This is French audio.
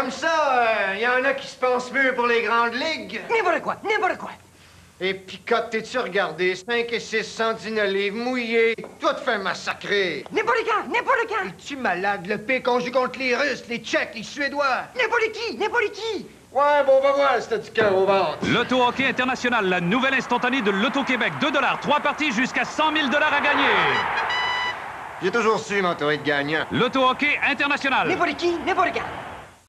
comme ça, y en a qui se pensent mieux pour les grandes ligues. N'importe quoi, n'importe quoi. Et Picotte, t'es-tu regardé? 5 et 6, 119 livres, mouillé. Toi, te fais massacrer. N'importe quand, n'importe quand. Es-tu malade? Le P qu'on joue contre les Russes, les Tchèques, les Suédois. N'importe qui. Ouais, bon, on va voir si t'as du cœur au ventre. L'Auto Hockey International, la nouvelle instantanée de l'Auto-Québec. 2 $, 3 parties jusqu'à 100 000 $ à gagner. J'ai toujours su m'entourer de gagnants. L'Auto Hockey International. N'importe qui, n'importe quand.